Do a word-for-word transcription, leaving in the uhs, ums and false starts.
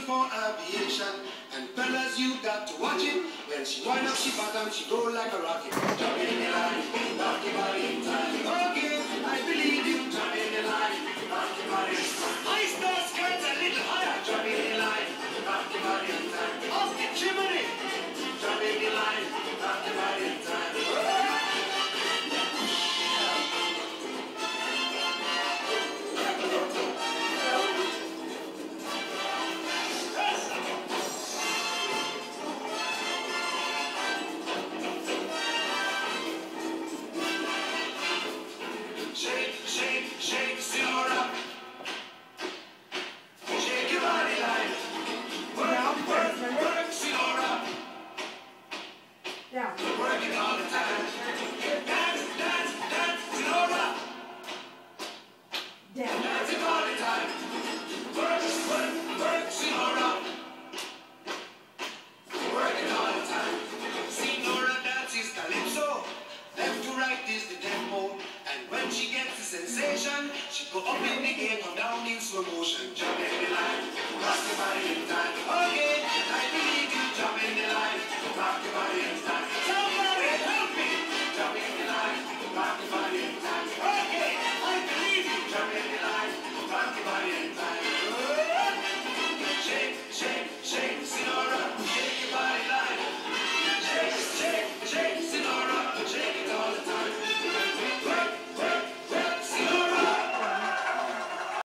for aviation. And fellas, you got to watch it. When she wind up, she bottom, she go like a rocket. Jump in the line, rock your body in time. Okay, I believe you. Jump in the line, rock your body in time. High star skirts a little higher. Jump in the line, rock your body in time. Off the chimney. Jump in the line, rock your body in time. Shake, shake, shake, Senora. Shake your body like work, work, work, Senora. Yeah. Work it all the time. Dance, dance, dance, Senora. Down. Dance it all the time. Work, work, work, Senora. Work it all the time. Senora dances calypso. Left to right is the tempo. And when she gets the sensation, she go up in the air, come down in slow motion. Jump in the line, rock your body in time. Okay.